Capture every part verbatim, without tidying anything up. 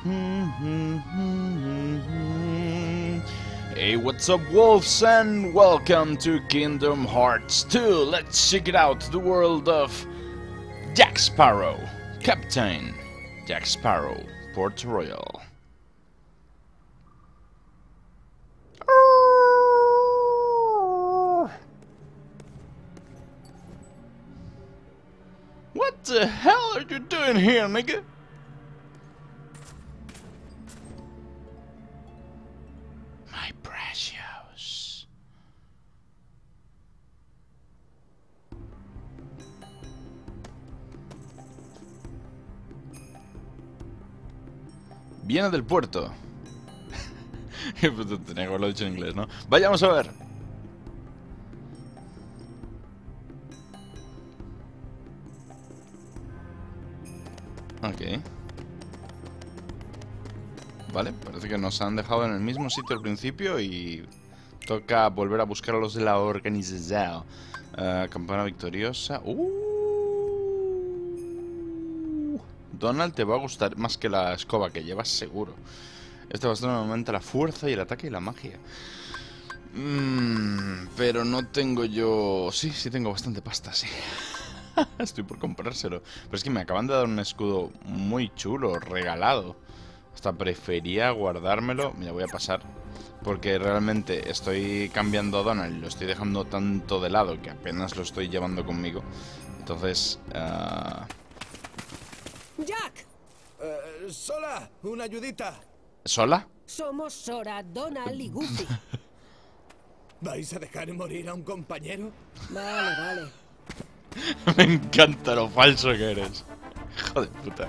Hey, what's up, wolves, and welcome to Kingdom Hearts two. Let's check it out, the world of Jack Sparrow, Captain Jack Sparrow, Port Royal. What the hell are you doing here, nigga? My precious. Viene del puerto. Tenía que haberlo dicho en inglés, ¿no? Vayamos a ver. Ok. Vale, parece que nos han dejado en el mismo sitio al principio y toca volver a buscar a los de la organización. Uh, campana victoriosa. Uh. Donald, te va a gustar más que la escoba que llevas, seguro. Este bastón aumenta la fuerza y el ataque y la magia. Mm, pero no tengo yo... Sí, sí tengo bastante pasta, sí. Estoy por comprárselo. Pero es que me acaban de dar un escudo muy chulo, regalado. Hasta prefería guardármelo. Mira, voy a pasar. Porque realmente estoy cambiando a Donald y lo estoy dejando tanto de lado que apenas lo estoy llevando conmigo. Entonces... Uh... ¡Jack! Uh, ¡Sola! ¡Una ayudita! ¿Sola? Somos Sora, Donald y Goofy. ¿Vais a dejar morir a un compañero? Vale, vale. Me encanta lo falso que eres. Hijo de puta.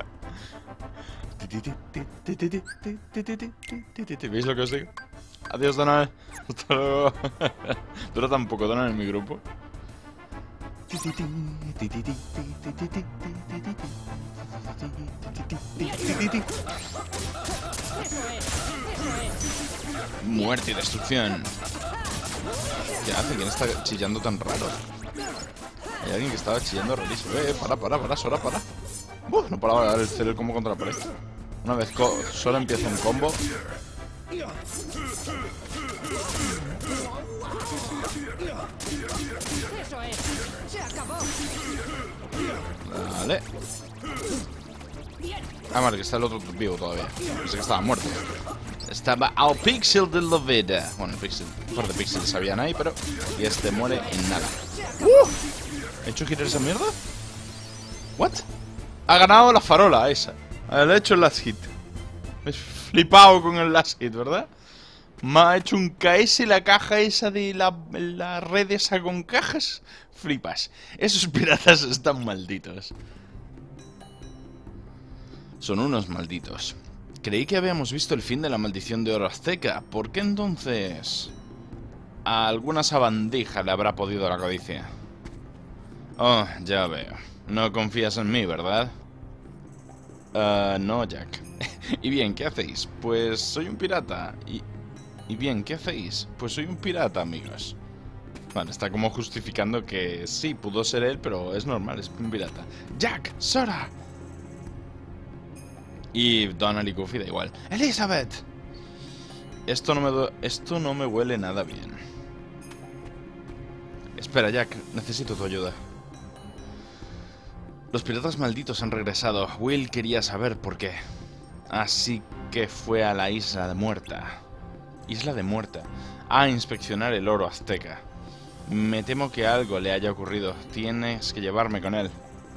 ¿Veis lo que os digo? Adiós, Donald. Hasta luego. Dura tan poco Donald en mi grupo. Muerte y destrucción. ¿Qué hace? ¿Quién está chillando tan raro? Hay alguien que estaba chillando rarísimo. Eh, para, para, para, Sora, para. Uf, no paraba de dar el cero el combo contra la pared. Una vez Sora empieza un combo. Eso es. Se acabó. Vale. Ah, vale, que está el otro vivo todavía. Pensé que estaba muerto. Estaba al pixel de la vida. Bueno, el pixel, un par de píxeles habían ahí, pero... Y este muere en nada. ¡Uh! ¿He hecho girar esa mierda? ¿What? Ha ganado la farola esa. Le he hecho el last hit. Me he flipado con el last hit, ¿verdad? Me ha hecho un K S la caja esa de la, la red esa con cajas. Flipas. Esos piratas están malditos. Son unos malditos. Creí que habíamos visto el fin de la maldición de oro azteca. ¿Por qué entonces? A alguna sabandija le habrá podido la codicia. Oh, ya veo. No confías en mí, ¿verdad? Uh, no, Jack. ¿Y bien, qué hacéis? Pues soy un pirata. ¿Y, ¿Y bien, qué hacéis? Pues soy un pirata, amigos. Vale, está como justificando que sí, pudo ser él, pero es normal, es un pirata. ¡Jack! ¡Sora! Y Donald y Goofy da igual. ¡Elizabeth! Esto no me, esto no me huele nada bien. Espera, Jack, necesito tu ayuda. Los piratas malditos han regresado. Will quería saber por qué. Así que fue a la isla de Muerta. Isla de Muerta. A inspeccionar el oro azteca. Me temo que algo le haya ocurrido. Tienes que llevarme con él.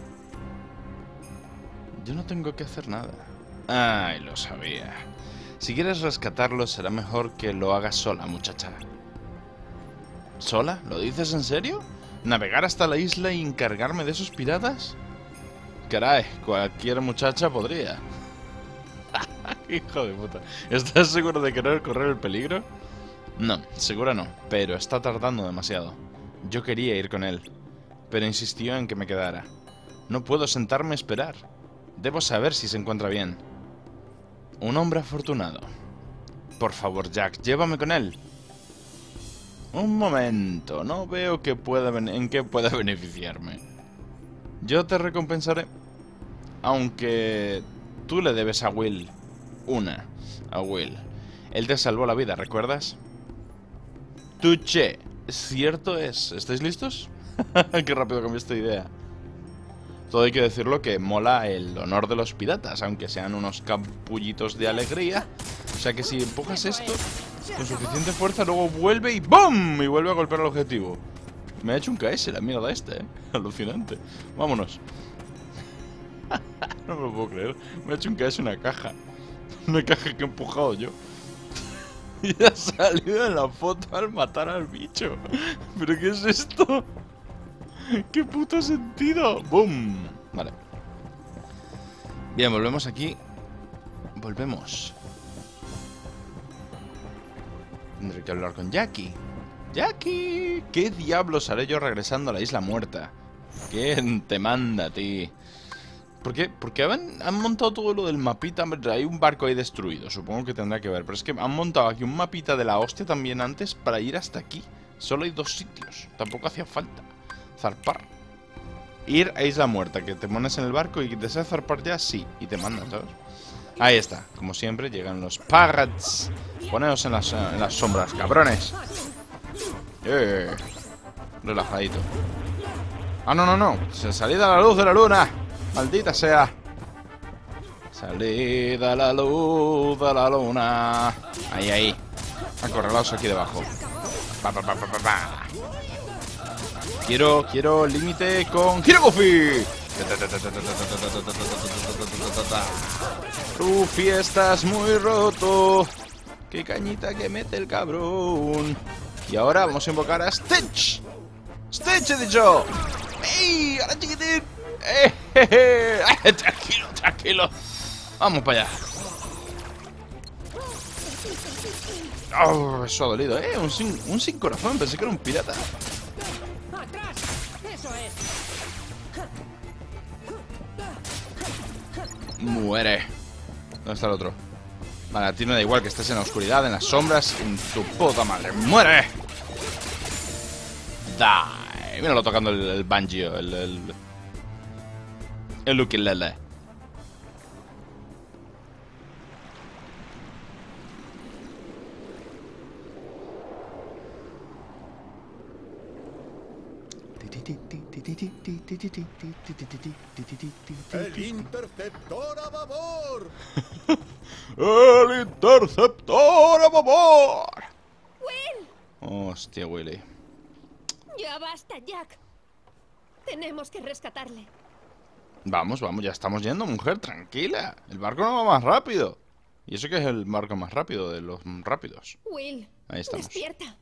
Yo no tengo que hacer nada. Ay, lo sabía. Si quieres rescatarlo, será mejor que lo hagas sola, muchacha. ¿Sola? ¿Lo dices en serio? ¿Navegar hasta la isla y encargarme de esos piratas? Caray, cualquier muchacha podría. Hijo de puta. ¿Estás seguro de querer correr el peligro? No, seguro no, pero está tardando demasiado. Yo quería ir con él, pero insistió en que me quedara. No puedo sentarme a esperar. Debo saber si se encuentra bien. Un hombre afortunado. Por favor, Jack, llévame con él. Un momento, no veo que pueda en qué pueda beneficiarme. Yo te recompensaré. Aunque tú le debes a Will. una a Will. Él te salvó la vida, ¿recuerdas? Tuche. Cierto es. ¿Estáis listos? Qué rápido cambiaste de idea. Todo hay que decirlo que mola el honor de los piratas, aunque sean unos capullitos de alegría. O sea que si empujas esto con suficiente fuerza, luego vuelve y ¡bum! Y vuelve a golpear el objetivo. Me ha hecho un K S la mierda esta, ¿eh? Alucinante. Vámonos. No me lo puedo creer. Me ha hecho un K S una caja. Una caja que he empujado yo. Y ha salido en la foto al matar al bicho. ¿Pero qué es esto? ¿Qué puto sentido? ¡Bum! Vale. Bien, volvemos aquí. Volvemos. Tendré que hablar con Jackie. ¡Jackie! ¿Qué diablos haré yo regresando a la isla muerta? ¿Quién te manda a ti? ¿Por qué? Porque han, han montado todo lo del mapita. Hay un barco ahí destruido, supongo que tendrá que ver. Pero es que han montado aquí un mapita de la hostia también antes para ir hasta aquí. Solo hay dos sitios. Tampoco hacía falta zarpar. Ir a Isla Muerta, que te pones en el barco y que deseas zarpar ya, sí. Y te mandan, ¿sabes? Ahí está. Como siempre, llegan los pirates. Poneos en las, en las sombras, cabrones. Eh, relajadito. Ah, no, no, no. Salida a la luz de la luna. Maldita sea. Salida a la luz de la luna. Ahí, ahí. Acorralaos aquí debajo. Pa, pa, pa, pa, pa, pa. Quiero, quiero límite con Hirogofi. Luffy, estás muy roto. Qué cañita que mete el cabrón. Y ahora vamos a invocar a Stitch. Stitch, he dicho. ¡Ey! ¡Ahora chiquitín! ¡Eh! eh, eh. Tranquilo, tranquilo. Vamos para allá. Oh, eso ha dolido, ¿eh? Un sin, un sin corazón. Pensé que era un pirata. ¡Atrás! ¡Eso es! Muere. ¿Dónde está el otro? Vale, a ti me da igual que estés en la oscuridad, en las sombras, en tu puta madre. ¡Muere! Die. Míralo tocando el, el banjo, el... El, el ukulele. ¡El interceptor a babor! ¡El interceptor a babor! ¡Will! Hostia, Willy. Ya basta, Jack. Tenemos que rescatarle. Vamos, vamos, ya estamos yendo, mujer, tranquila. El barco no va más rápido. Y eso que es el barco más rápido de los rápidos. Will, Ahí estamos. despierta.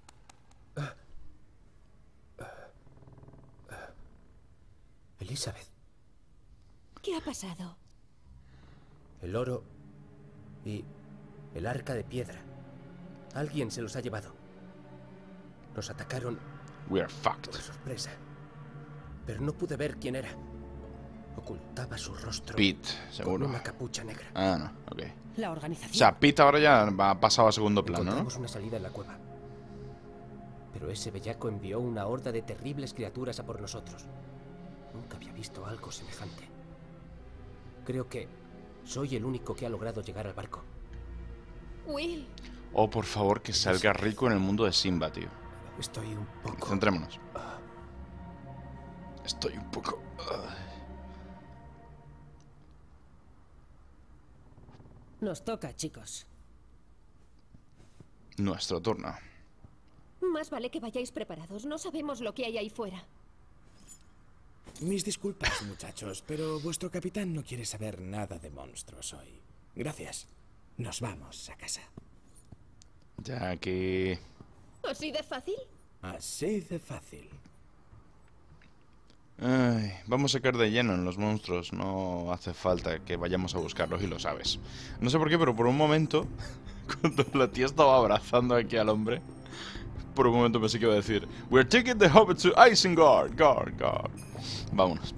Elizabeth, ¿Qué ha pasado? el oro y el arca de piedra. Alguien se los ha llevado. Nos atacaron We are fucked. por sorpresa. Pero no pude ver quién era. Ocultaba su rostro Pete, seguro. con una capucha negra. Ah, no, ok. La O organización. sea, Pete ahora ya va pasado a segundo plano, ¿no? Encontramos una salida en la cueva. Pero ese bellaco envió una horda de terribles criaturas a por nosotros. Nunca había visto algo semejante. Creo que soy el único que ha logrado llegar al barco. Will, Oh, por favor, que salga rico en el mundo de Simba, tío. Estoy un poco... Centrémonos. Estoy un poco... nos toca, chicos. Nuestro turno. Más vale que vayáis preparados. No sabemos lo que hay ahí fuera. Mis disculpas, muchachos, pero vuestro capitán no quiere saber nada de monstruos hoy. Gracias. Nos vamos a casa. Ya que... ¿Así de fácil? Así de fácil. Ay, vamos a caer de lleno en los monstruos. No hace falta que vayamos a buscarlos y lo sabes. No sé por qué, pero por un momento, cuando la tía estaba abrazando aquí al hombre, por un momento pensé que iba a decir We're taking the hobbit to Isengard, guard, guard. Vámonos.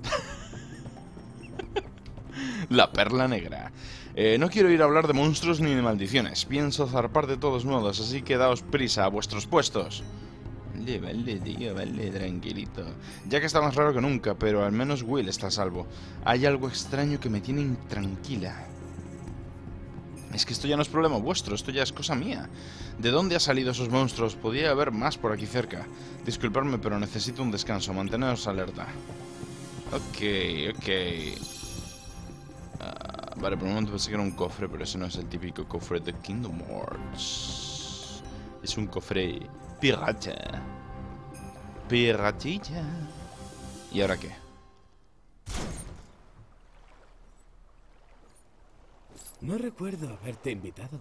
La perla negra. Eh, no quiero ir a hablar de monstruos ni de maldiciones. Pienso zarpar de todos modos, así que daos prisa a vuestros puestos. Vale, vale, tío, vale, tranquilito. Ya que está más raro que nunca, pero al menos Will está a salvo. Hay algo extraño que me tiene intranquila. Es que esto ya no es problema vuestro, esto ya es cosa mía. ¿De dónde han salido esos monstruos? Podría haber más por aquí cerca. Disculpadme, pero necesito un descanso. Manteneos alerta. Ok, ok. Uh, vale, por un momento pensé que era un cofre, pero ese no es el típico cofre de Kingdom Hearts. Es un cofre pirata. Piratilla. ¿Y ahora qué? No recuerdo haberte invitado.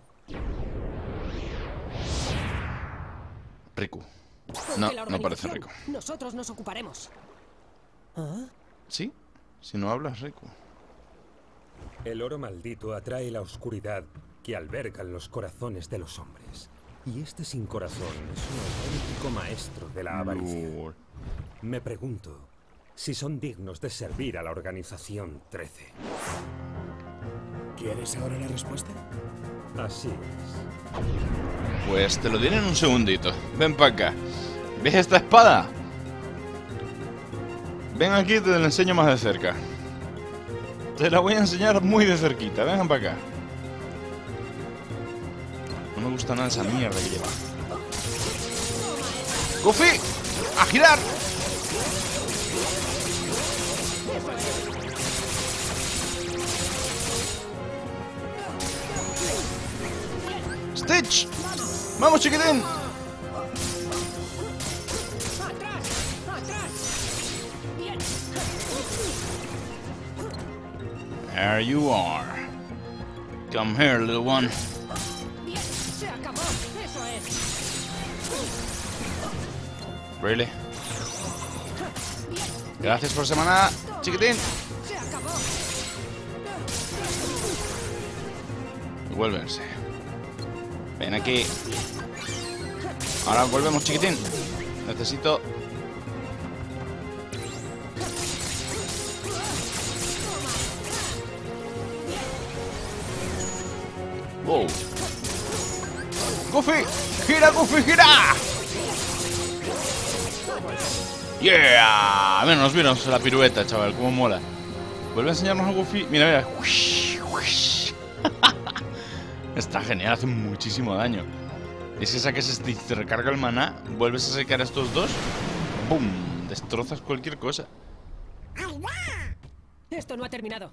Riku. Ponte No, la no parece organización. Riku. Nosotros nos ocuparemos. ¿Sí? Si no hablas, Riku. El oro maldito atrae la oscuridad que albergan los corazones de los hombres. Y este sin corazón es un auténtico maestro de la avaricia. Lord. Me pregunto si son dignos de servir a la Organización trece. ¿Quieres ahora la respuesta? Así es. Pues te lo diré en un segundito. Ven para acá. ¿Ves esta espada? Ven aquí y te la enseño más de cerca. Te la voy a enseñar muy de cerquita. Vengan para acá. No me gusta nada esa mierda que lleva. ¡Goofy! ¡A girar! ¡Stitch! ¡Vamos, chiquitín! There you are. Come here, little one. Bien, se acabó. Eso es. Really? Gracias por semana, chiquitín. Se acabó. Vuélvense. Ven aquí. Ahora volvemos, chiquitín. Necesito... Wow. ¡Goofy! ¡Gira, Goofy, gira! ¡Yeah! Menos, menos la pirueta, chaval. Cómo mola. Vuelve a enseñarnos a Goofy. Mira, mira. Está genial, hace muchísimo daño. Es que saques este y te recarga el maná, vuelves a secar a estos dos, ¡boom! Destrozas cualquier cosa. Esto no ha terminado.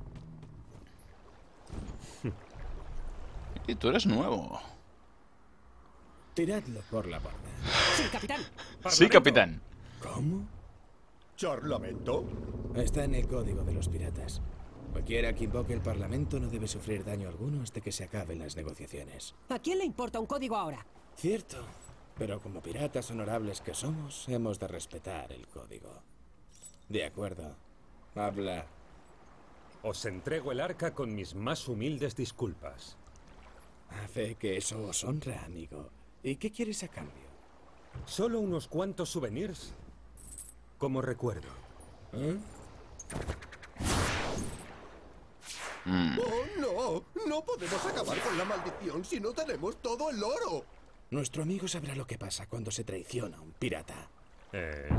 Y tú eres nuevo. Tiradlo por la borda. Sí, capitán. Sí, capitán. ¿Cómo? ¿Charlamento? Está en el código de los piratas. Cualquiera que invoque el Parlamento no debe sufrir daño alguno hasta que se acaben las negociaciones. ¿A quién le importa un código ahora? Cierto, pero como piratas honorables que somos, hemos de respetar el código. De acuerdo. Habla. Os entrego el arca con mis más humildes disculpas. Hace que eso os honra, amigo. ¿Y qué quieres a cambio? Solo unos cuantos souvenirs como recuerdo. ¿Eh? Mm. ¡Oh, no! ¡No podemos acabar con la maldición si no tenemos todo el oro! Nuestro amigo sabrá lo que pasa cuando se traiciona a un pirata. Eh,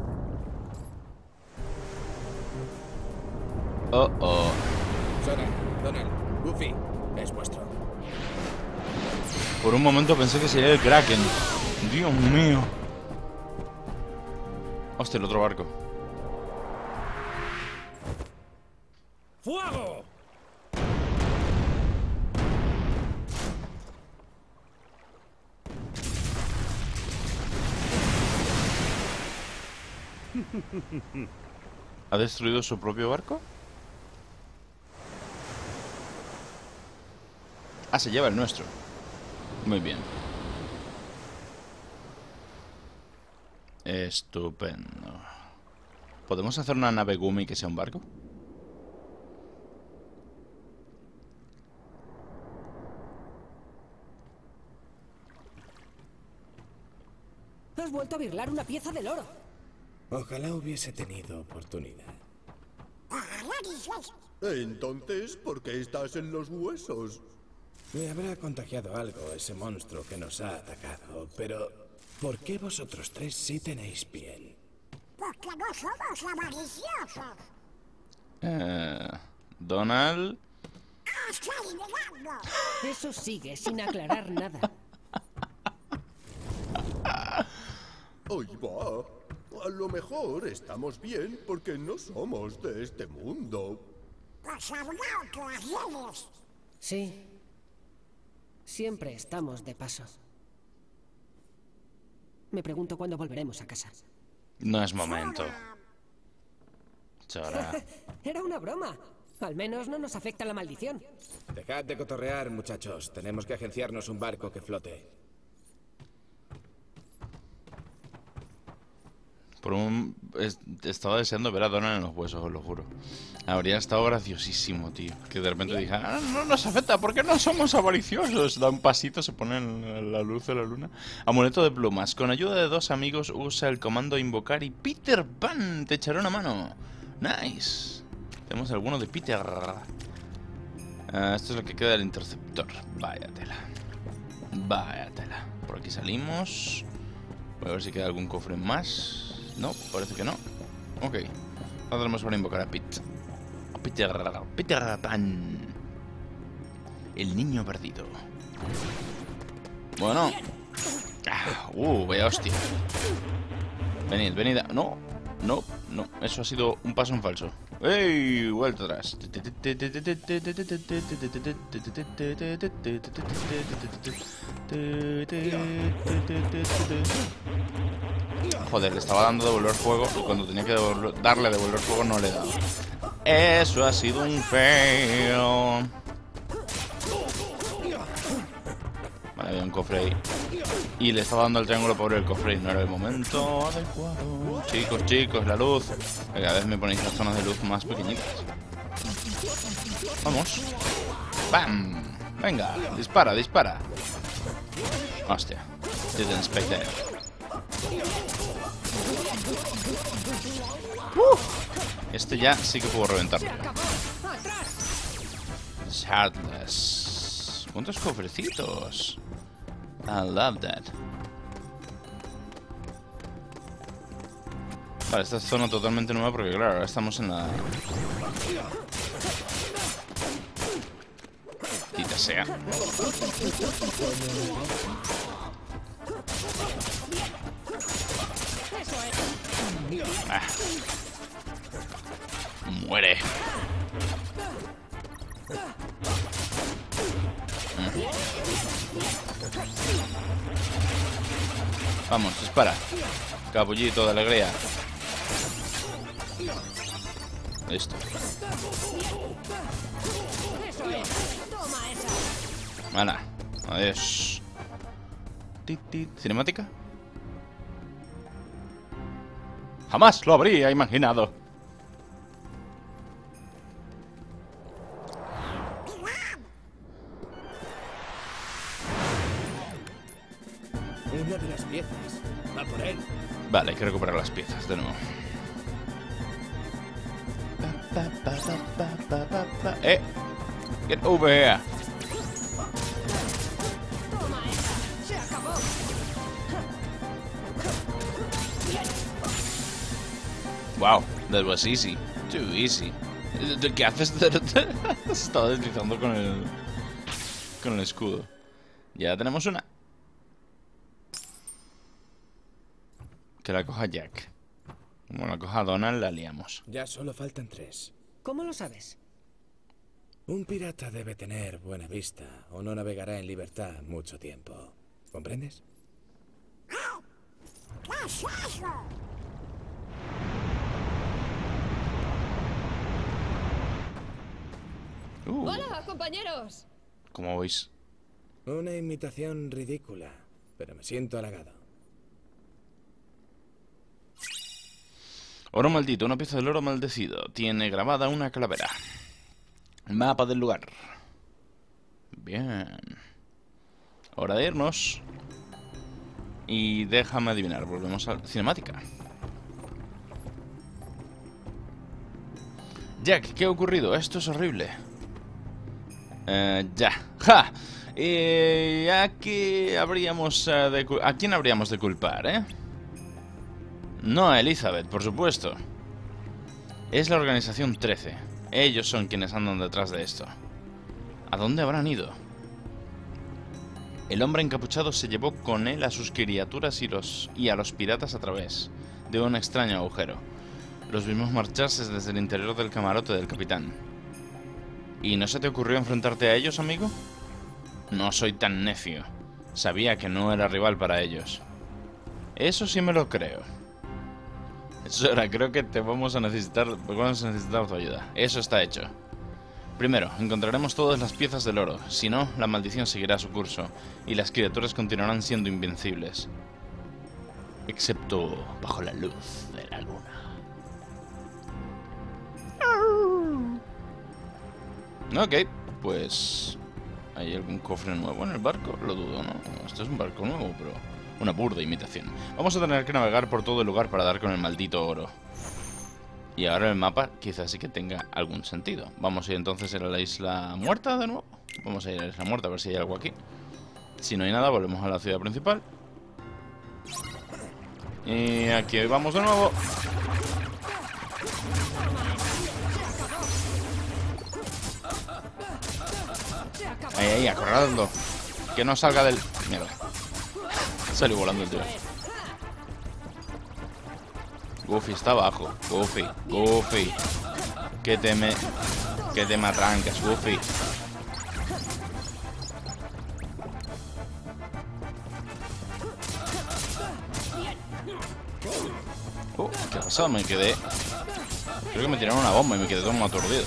Oh, oh. Sora, Donald, Goofy, es vuestro. Por un momento pensé que sería el Kraken. Dios mío. Hostia, el otro barco. ¡Fuego! ¿Ha destruido su propio barco? Ah, se lleva el nuestro. Muy bien. Estupendo. ¿Podemos hacer una nave Gumi que sea un barco? Has vuelto a birlar una pieza del oro. Ojalá hubiese tenido oportunidad. Entonces, ¿por qué estás en los huesos? Le habrá contagiado algo ese monstruo que nos ha atacado, pero ¿por qué vosotros tres sí tenéis piel? Porque no somos avariciosos. Eh, Donald. Eso sigue sin aclarar nada. Ahí va. A lo mejor estamos bien porque no somos de este mundo. Sí. Siempre estamos de paso. Me pregunto cuándo volveremos a casa. No es momento. Chora. Era una broma. Al menos no nos afecta la maldición. Dejad de cotorrear, muchachos. Tenemos que agenciarnos un barco que flote. Por un... es- Estaba deseando ver a Donald en los huesos, os lo juro. Habría estado graciosísimo, tío. Que de repente dije, ah, no nos afecta, ¿por qué no somos avariciosos? Da un pasito, se pone en la luz de la luna. Amuleto de plumas. Con ayuda de dos amigos usa el comando invocar y Peter Pan te echará una mano. Nice. Tenemos alguno de Peter. Ah, esto es lo que queda del interceptor. Vaya tela. Vaya tela. Por aquí salimos. Voy a ver si queda algún cofre más. No, parece que no. Ok. Ahora tenemos para invocar a Pete. A Peter, Peter Pan. El niño perdido. Bueno. Ah, uh, vaya hostia. Venid, venid. a- No, no, no. Eso ha sido un paso en falso. ¡Ey! Vuelta atrás. Joder, le estaba dando devolver fuego y cuando tenía que devolver- darle devolver fuego no le he dado. Eso ha sido un fail. Vale, había un cofre ahí. Y le estaba dando el triángulo por el cofre y no era el momento adecuado. Chicos, chicos, la luz. Cada vez me ponéis las zonas de luz más pequeñitas. Vamos. ¡Bam! Venga, dispara, dispara. Hostia. Didn't expect that. Uh, este ya sí que puedo reventarlo. Shardless. ¿Cuántos cofrecitos? I love that. Vale, esta es zona totalmente nueva porque claro, ahora estamos en la... Quita sea. Ah. Muere. Mm. Vamos, dispara. Capullito de alegría. Listo. Hala. Adiós. Tit, tit. ¿Cinemática? Jamás lo habría imaginado. Una de las piezas. Va por él. Vale, hay que recuperar las piezas de nuevo. Eh, get over here. Wow, that was easy. Too easy. ¿Qué haces? Se estaba deslizando con el con el escudo. Ya tenemos una. Que la coja Jack. Como la coja Donald, la liamos. Ya solo faltan tres. ¿Cómo lo sabes? Un pirata debe tener buena vista o no navegará en libertad mucho tiempo. ¿Comprendes? Uh, ¡Hola, compañeros! como veis. Una imitación ridícula, pero me siento halagado. Oro maldito, una pieza del oro maldecido. Tiene grabada una calavera. Mapa del lugar. Bien. Hora de irnos. Y déjame adivinar, volvemos a la cinemática. Jack, ¿qué ha ocurrido? Esto es horrible. Eh, ya. ¡Ja! Y aquí habríamos eh, de... ¿A quién habríamos de culpar, eh? No a Elizabeth, por supuesto. Es la organización trece. Ellos son quienes andan detrás de esto. ¿A dónde habrán ido? El hombre encapuchado se llevó con él a sus criaturas y, los, y a los piratas a través de un extraño agujero. Los vimos marcharse desde el interior del camarote del capitán. ¿Y no se te ocurrió enfrentarte a ellos, amigo? No soy tan necio. Sabía que no era rival para ellos. Eso sí me lo creo. Sora, creo que te vamos a necesitar, vamos a necesitar tu ayuda. Eso está hecho. Primero, encontraremos todas las piezas del oro. Si no, la maldición seguirá su curso y las criaturas continuarán siendo invencibles. Excepto bajo la luz de la luna. Ok, pues... ¿hay algún cofre nuevo en el barco? Lo dudo, ¿no? Esto es un barco nuevo, pero... una burda imitación. Vamos a tener que navegar por todo el lugar para dar con el maldito oro. Y ahora el mapa quizás sí que tenga algún sentido. Vamos a ir entonces a la isla muerta de nuevo. Vamos a ir a la isla muerta a ver si hay algo aquí. Si no hay nada, volvemos a la ciudad principal. Y aquí vamos de nuevo. Ahí, ahí, acorralando. Que no salga del... mierda. Salió volando el tío. Goofy está abajo. Goofy, Goofy. Que te me... que te me arrancas, Goofy. Oh, ¿qué ha pasado? Me quedé... creo que me tiraron una bomba y me quedé todo aturdido.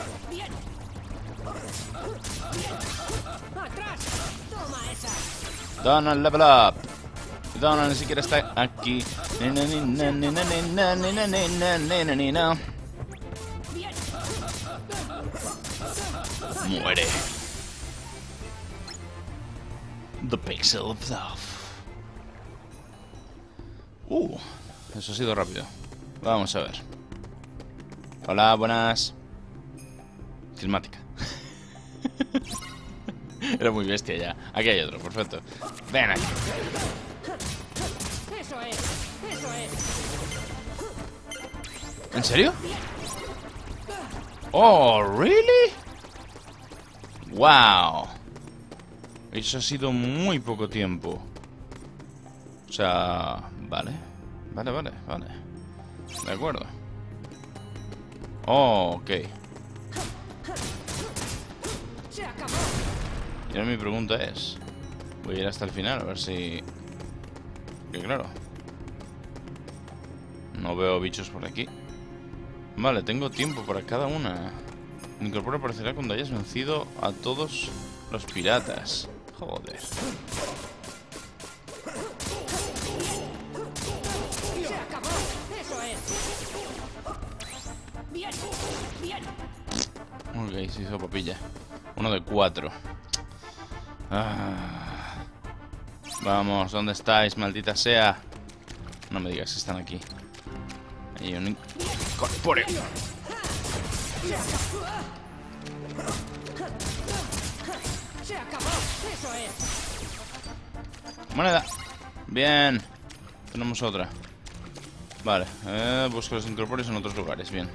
Donald, level up. Donald ni siquiera está aquí. Muere. The Pixel of Love. Uh, eso ha sido rápido. Vamos a ver. Hola, buenas. Cinemática. Era muy bestia ya. Aquí hay otro, perfecto. Ven aquí. Eso es, eso es. ¿En serio? Oh, ¿really? Wow. Eso ha sido muy poco tiempo. O sea, vale. Vale, vale, vale. De acuerdo. Oh, ok. Se acabó. Y ahora mi pregunta es... voy a ir hasta el final a ver si... que claro... no veo bichos por aquí. Vale, tengo tiempo para cada una. El incorporo aparecerá cuando hayas vencido a todos los piratas. Joder. Se acabó. Eso es. Bien, bien. Ok, se hizo papilla. Uno de cuatro. Ah. Vamos, ¿dónde estáis, maldita sea? No me digas que están aquí. Hay un incorpóreo. Se acabó. Eso es. Moneda. Bien. Tenemos otra. Vale. Eh, busco los incorpóreos en otros lugares. Bien.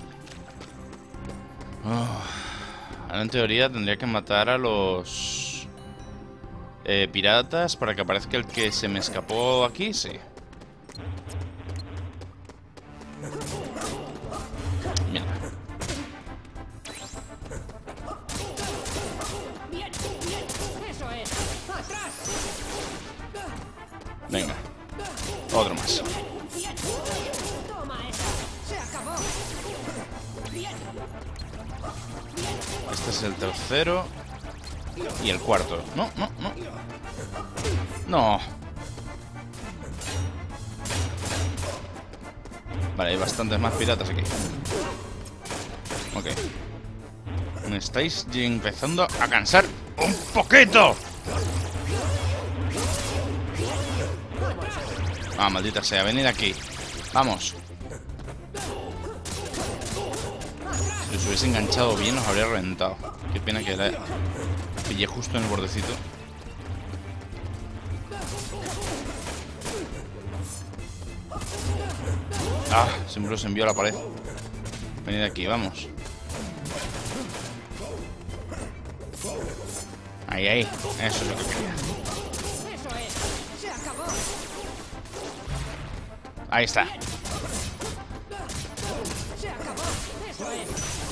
Oh. Ahora en teoría tendría que matar a los eh, piratas para que aparezca el que se me escapó aquí. Sí. Mira. Bien, bien. Eso es. Atrás. Venga. Otro más. Bien. Toma esa. Se acabó. Bien. Este es el tercero. Y el cuarto. No, no, no. No. Vale, hay bastantes más piratas aquí. Ok. Me estáis empezando a cansar un poquito. Ah, maldita sea, venid aquí. Vamos. Si los hubiese enganchado bien, los habría reventado. Qué pena que la pillé justo en el bordecito. Ah, siempre los envío a la pared. Venid aquí, vamos. Ahí, ahí. Eso es lo que quería. Eso es. Se acabó. Ahí está. Se acabó. Eso es.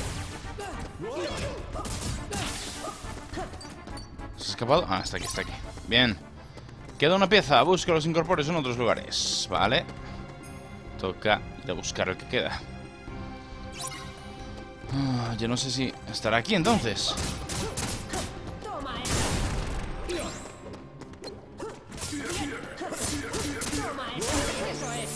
¿Se ha escapado? Ah, está aquí, está aquí. Bien. Queda una pieza. Busca los incorpores en otros lugares. Vale. Toca ir a buscar el que queda. Ah, yo no sé si estará aquí entonces. Toma esa. Toma esa. Eso es.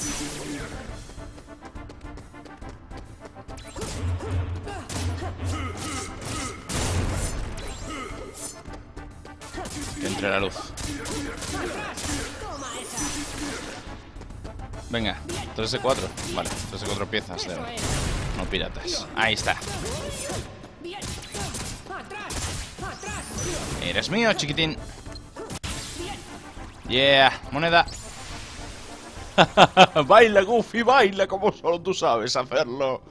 Que entre la luz. Toma esa. Venga, tres de cuatro. Vale, tres de cuatro piezas de oro. No piratas. Ahí está. Bien. Atrás. Atrás. Eres mío, chiquitín. Yeah, moneda. Baila, Goofy, baila como solo tú sabes hacerlo.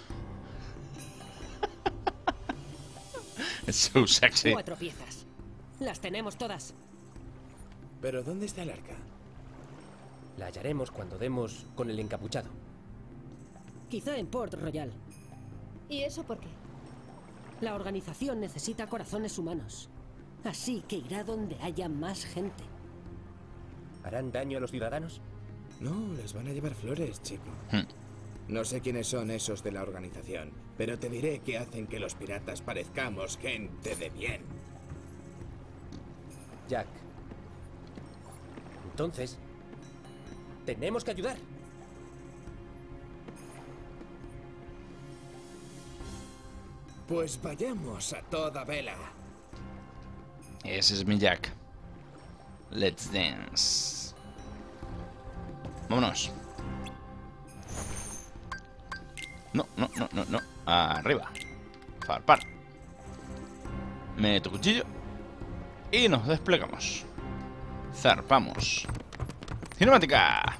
Es so sexy. Cuatro piezas. Las tenemos todas. ¿Pero dónde está el arca? La hallaremos cuando demos con el encapuchado. Quizá en Port Royal. ¿Y eso por qué? La organización necesita corazones humanos. Así que irá donde haya más gente. ¿Harán daño a los ciudadanos? No, les van a llevar flores, chico. Hmm. No sé quiénes son esos de la organización, pero te diré que hacen que los piratas parezcamos gente de bien. Jack. Entonces, tenemos que ayudar. Pues vayamos a toda vela. Ese es mi Jack. Let's dance. Vámonos. No, no, no, no, no. Arriba. Farpar. Meto cuchillo. Y nos desplegamos. Zarpamos. Cinemática.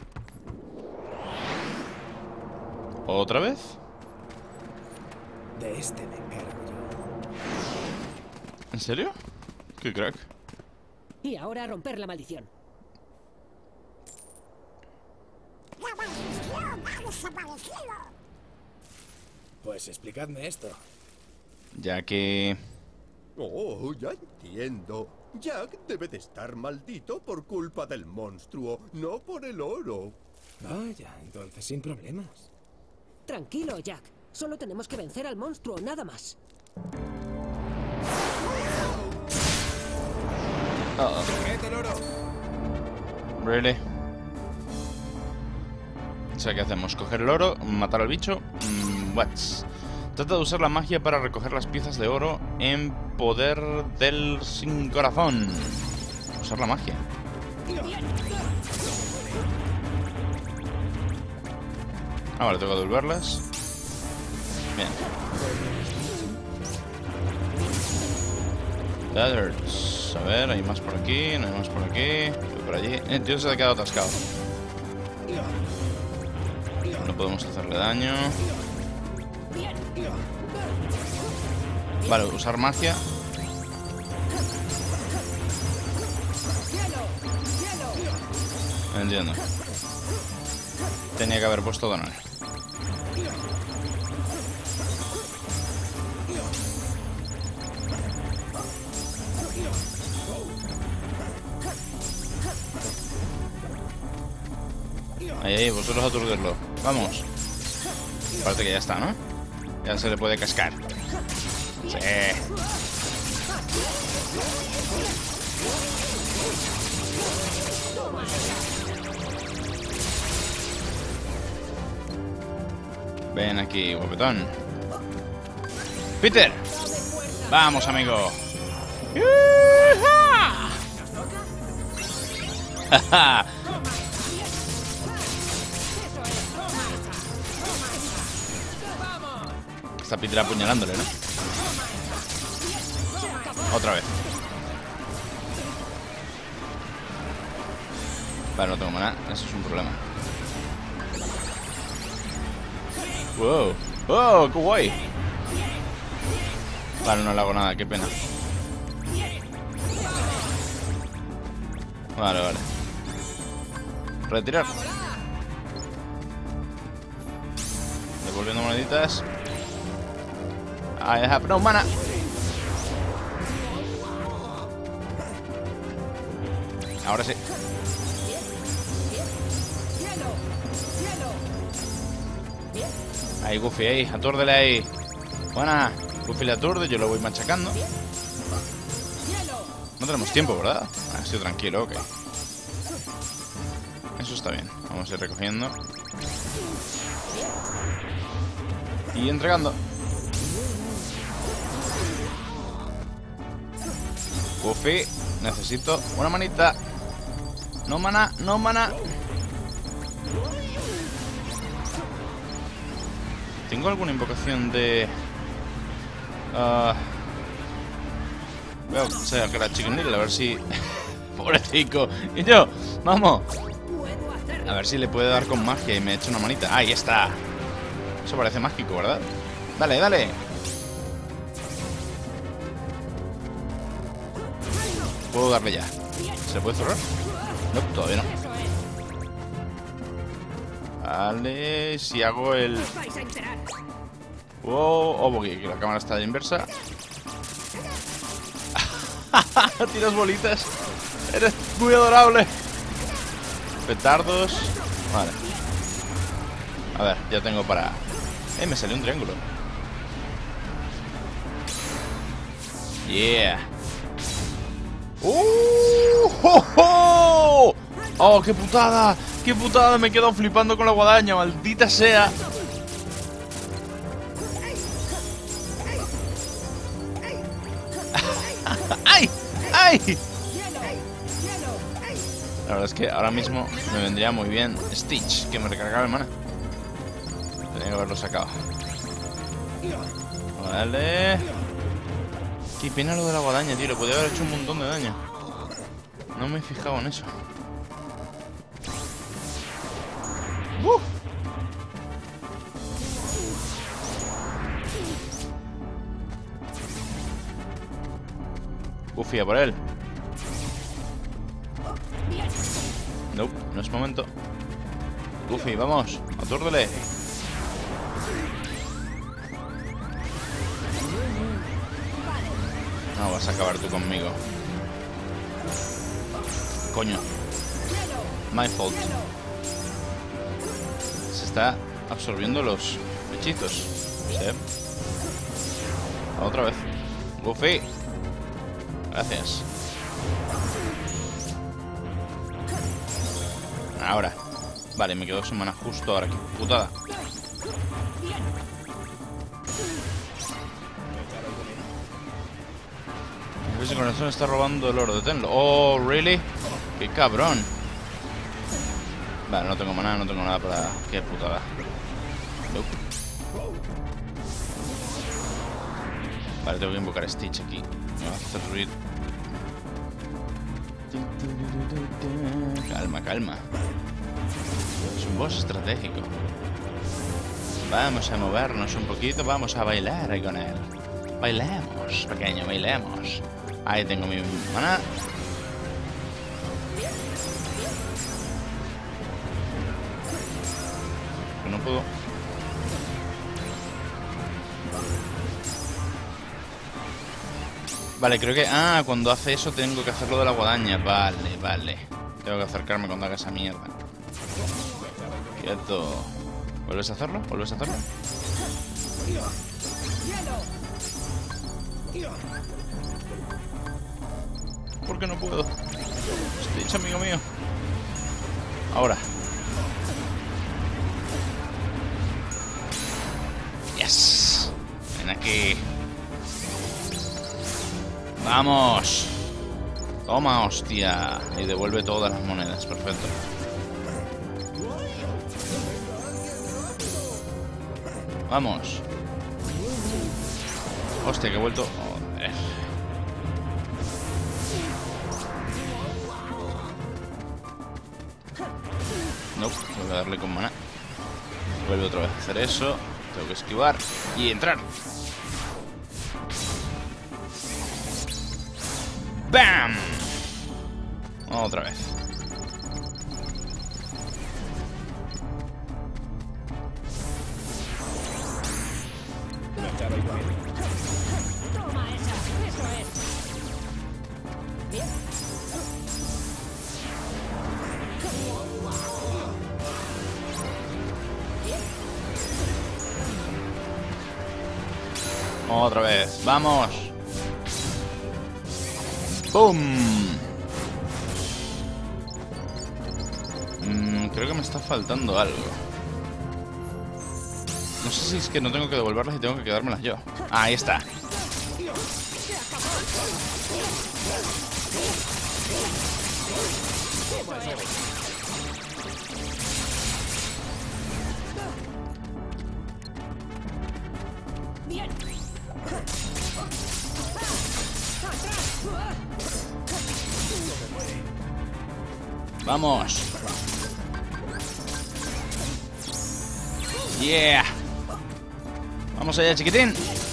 ¿Otra vez? De este me encargo yo. ¿En serio? Qué crack. Y ahora a romper la maldición. Pues explicadme esto. Ya que... Oh, ya entiendo. Jack debe de estar maldito por culpa del monstruo, no por el oro. Vaya, entonces sin problemas. Tranquilo, Jack. Solo tenemos que vencer al monstruo, nada más. Uh-oh. ¡Mete el oro! Really? O sea, ¿qué hacemos? ¿Coger el oro? ¿Matar al bicho? Mm, what's... Trata de usar la magia para recoger las piezas de oro en poder del sin corazón. Usar la magia. Ah, vale, tengo que devolverlas. Bien. That hurts. A ver, hay más por aquí, no hay más por aquí. Voy por allí. Eh, tío, se ha quedado atascado. No podemos hacerle daño. Vale, usar magia. Entiendo. Tenía que haber puesto donar. Ahí, ahí, vosotros aturdirlo. Vamos. Parece que ya está, ¿no? Ya se le puede cascar. Sí. Ven aquí, guapetón. ¡Peter! ¡Vamos, amigo! ¡Ja! Está Peter apuñalándole, ¿no? Otra vez. Vale, no tengo maná. Eso es un problema. Wow. ¡Oh, qué guay! Vale, no le hago nada, qué pena. Vale, vale. Retirar. Devolviendo moneditas. I have no mana. Ahora sí. Ahí, Goofy, ahí. Atúrdele ahí. Buena. Goofy le aturde, yo lo voy machacando. No tenemos tiempo, ¿verdad? Ah, estoy tranquilo, ok. Eso está bien. Vamos a ir recogiendo. Y entregando. Goofy, necesito una manita. No mana, no mana. ¿Tengo alguna invocación de...? Uh... Voy a sacar a Chicken Little a ver si... Pobrecito. Y yo, vamos. A ver si le puede dar con magia y me echa una manita. Ahí está. Eso parece mágico, ¿verdad? Dale, dale. Puedo darle ya. ¿Se puede cerrar? No, todavía no. Vale, si hago el... Wow, oh, porque la cámara está de inversa. Tiras bolitas. Eres muy adorable. Petardos. Vale. A ver, ya tengo para... Eh, me salió un triángulo. Yeah. ¡Uh! ¡Oh, oh! ¡Oh, qué putada! ¡Qué putada! Me he quedado flipando con la guadaña, maldita sea. ¡Ay! ¡Ay! La verdad es que ahora mismo me vendría muy bien Stitch, que me recargaba el mana. Tenía que haberlo sacado. Vale. Qué pena lo de la guadaña, tío. Le podía haber hecho un montón de daño. No me he fijado en eso. ¡Uh! Goofy, a por él. No, no es momento. Goofy, vamos, atúrdele. No vas a acabar tú conmigo. Coño. My fault. Se está absorbiendo los hechizos. Sí. Otra vez. Goofy. Gracias. Ahora. Vale, me quedo sin mana justo ahora. Qué putada. Ese corazón está robando el oro. Deténlo. Oh, really? Qué cabrón. Vale, no tengo mana, no tengo nada para... Qué putada. Nope. Vale, tengo que invocar a Stitch aquí. Me va a hacer ruido. Calma, calma. Es un boss estratégico. Vamos a movernos un poquito. Vamos a bailar con él. Bailemos, pequeño, bailemos. Ahí tengo mi mana. Que no puedo. Vale, creo que... Ah, cuando hace eso tengo que hacerlo de la guadaña. Vale, vale. Tengo que acercarme cuando haga esa mierda. Quieto. ¿Vuelves a hacerlo? ¿Vuelves a hacerlo? ¿Por qué no puedo? Stitch, amigo mío. Ahora. Yes. Ven aquí. ¡Vamos! Toma, hostia. Y devuelve todas las monedas. Perfecto. Vamos. Hostia, que he vuelto. Joder. No, voy a darle con mana. Vuelve otra vez a hacer eso. Tengo que esquivar y entrar. ¡Bam! Otra vez. Toma esa. Eso es. Bien. Otra vez. ¡Vamos! ¡Pum! Mm, creo que me está faltando algo. No sé si es que no tengo que devolverlas y tengo que quedármelas yo. Ah, ahí está. Bien. ¡Vamos! ¡Yeah! ¡Vamos allá, chiquitín!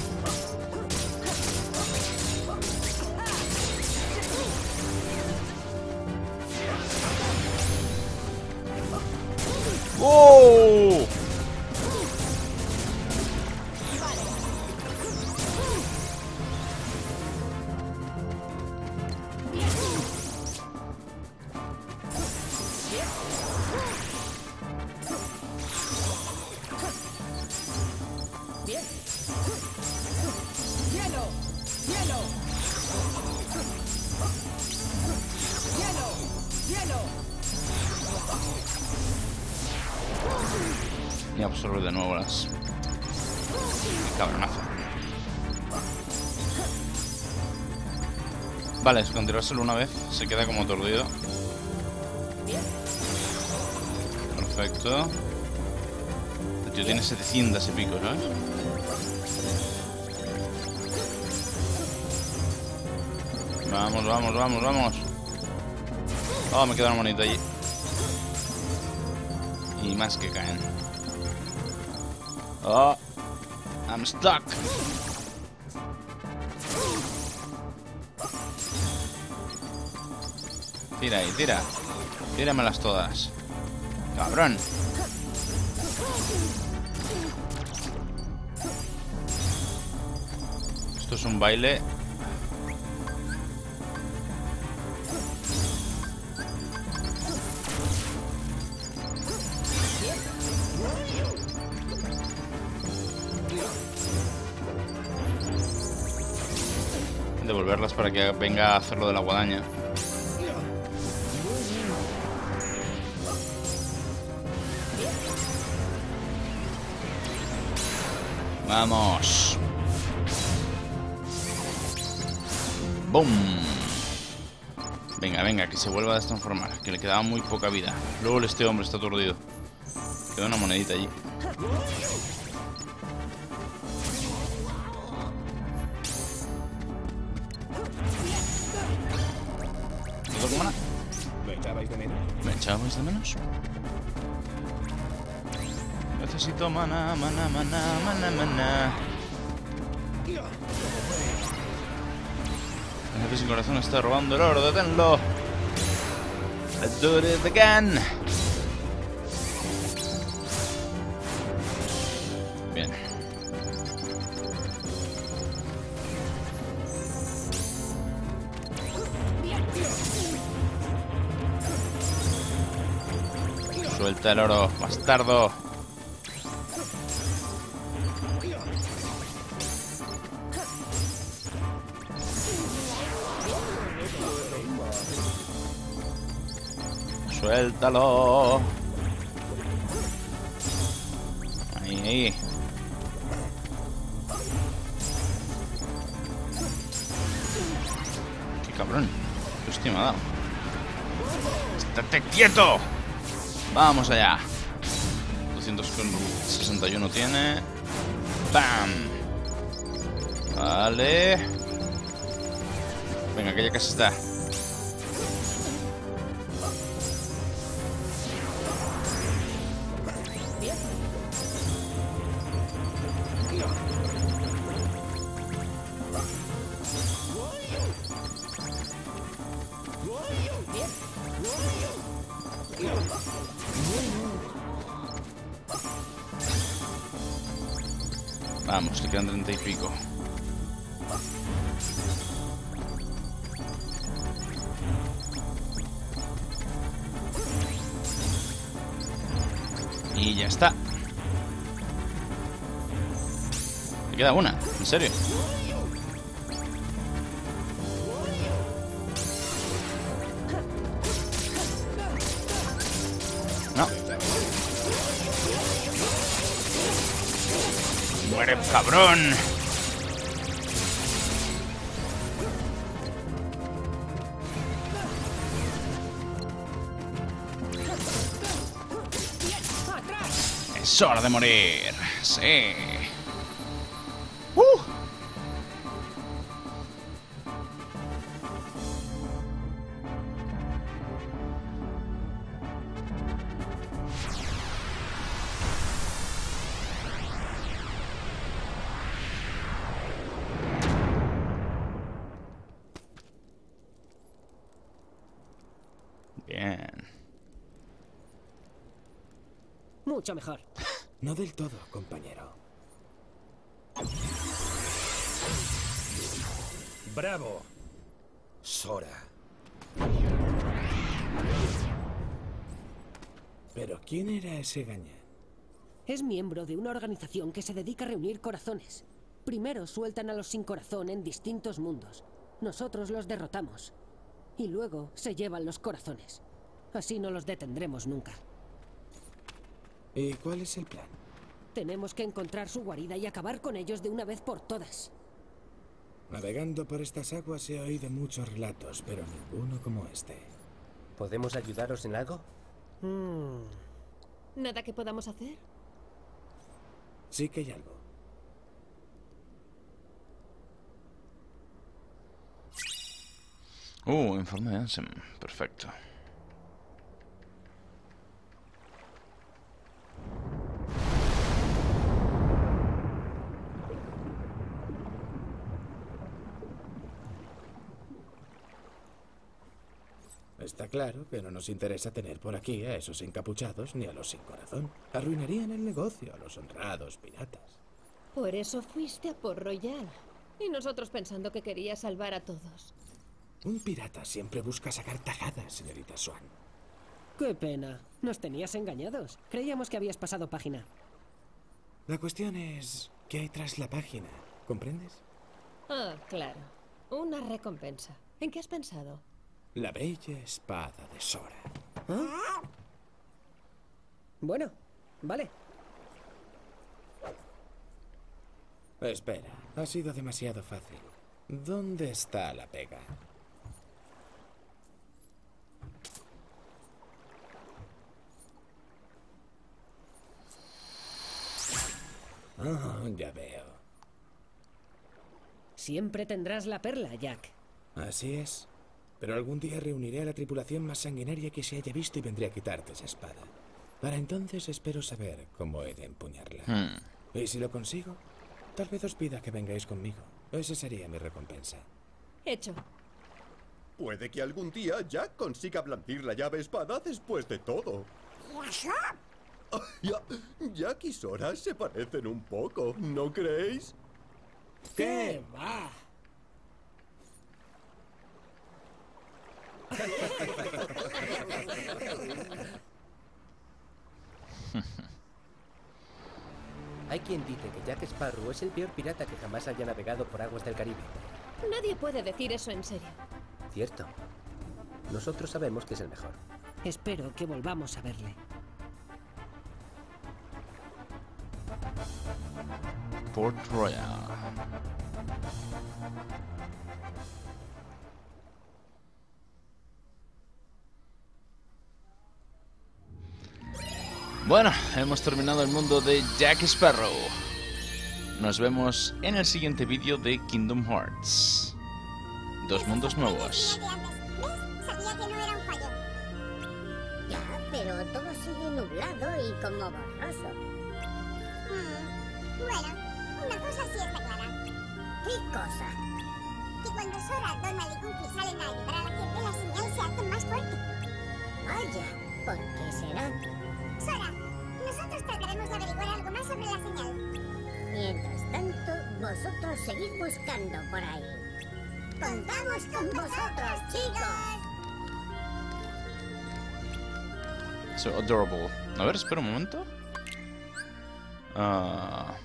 ¡Oh! Bien. Hielo. Hielo. Hielo. Hielo. Y absorbe de nuevo las... Qué cabronazo. Vale, con tirárselo una vez se queda como aturdido. Perfecto. El tío tiene setecientos y pico, ¿sabes? Vamos, vamos, vamos, vamos. Oh, me queda una monita allí. Y más que caen. Oh, I'm stuck. Tira ahí, tira. Tíramelas todas. Cabrón. Esto es un baile. Devolverlas para que venga a hacerlo de la guadaña. Vamos. ¡Bum! Venga, venga, que se vuelva a destransformar. Que le quedaba muy poca vida. Luego este hombre está aturdido. Queda una monedita allí. ¿Otro mana? ¿Lo echabais de menos? ¿Me echabais de menos? Necesito mana, mana, mana, mana, mana. El jefe sin corazón está robando el oro, deténlo. Let's do it again. Bien. Suelta el oro, bastardo. Suéltalo. Ahí, ahí. Qué cabrón. Qué hostia me ha dado. ¡Estate quieto! Vamos allá. doscientos sesenta y uno tiene. ¡Bam! Vale. Venga, que ya casi está. Vamos, le quedan treinta y pico. Y ya está. Me queda una, en serio. No. ¡Muere, cabrón! Es hora de morir. Sí. Uh. Bien. Mucho mejor. No del todo, compañero. ¡Bravo! Sora. Pero ¿quién era ese gañán? Es miembro de una organización que se dedica a reunir corazones. Primero sueltan a los sin corazón en distintos mundos. Nosotros los derrotamos. Y luego se llevan los corazones. Así no los detendremos nunca. ¿Y cuál es el plan? Tenemos que encontrar su guarida y acabar con ellos de una vez por todas. Navegando por estas aguas he oído muchos relatos, pero ninguno como este. ¿Podemos ayudaros en algo? Mm. ¿Nada que podamos hacer? Sí que hay algo. Uh, informe de Ansem. Perfecto. Está claro que no nos interesa tener por aquí a esos encapuchados ni a los sin corazón. Arruinarían el negocio a los honrados piratas. Por eso fuiste a Port Royal. Y nosotros pensando que quería salvar a todos. Un pirata siempre busca sacar tajadas, señorita Swan. Qué pena. Nos tenías engañados. Creíamos que habías pasado página. La cuestión es... ¿qué hay tras la página? ¿Comprendes? Ah, claro. Una recompensa. ¿En qué has pensado? La bella espada de Sora. ¿Ah? Bueno, vale. Espera, ha sido demasiado fácil. ¿Dónde está la pega? Oh, ya veo. Siempre tendrás la perla, Jack. Así es. Pero algún día reuniré a la tripulación más sanguinaria que se haya visto y vendré a quitarte esa espada. Para entonces espero saber cómo he de empuñarla. Hmm. Y si lo consigo, tal vez os pida que vengáis conmigo. Esa sería mi recompensa. Hecho. Puede que algún día Jack consiga blandir la llave espada después de todo. Ah, ya, Jack y Sora se parecen un poco, ¿no creéis? ¿Qué va? Hay quien dice que Jack Sparrow es el peor pirata que jamás haya navegado por aguas del Caribe. Nadie puede decir eso en serio. Cierto. Nosotros sabemos que es el mejor. Espero que volvamos a verle. Port Royal. Bueno, hemos terminado el mundo de Jack Sparrow. Nos vemos en el siguiente vídeo de Kingdom Hearts. Dos mundos nuevos. ¿Ves? Sabía que no era un fallo. Ya, pero todo sigue nublado y como borroso. Hmm, bueno, una cosa sí está clara. ¿Qué cosa? Que cuando Sora, Donald y Goofy salen a ayudar a la gente, la señal se ha ¿Por qué será? Sora, nosotros trataremos de averiguar algo más sobre la señal. Mientras tanto, vosotros seguid buscando por ahí. ¡Contamos con vosotros, chicos! So adorable. A ver, espera un momento. Ah...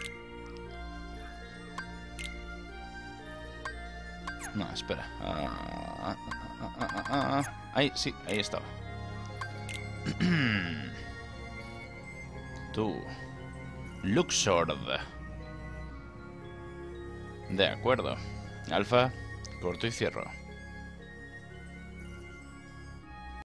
No, espera. Ah, ah, ah, ah, ah, ah. Ahí, sí, ahí estaba. Tú. Luxord. De acuerdo. Alfa, corto y cierro.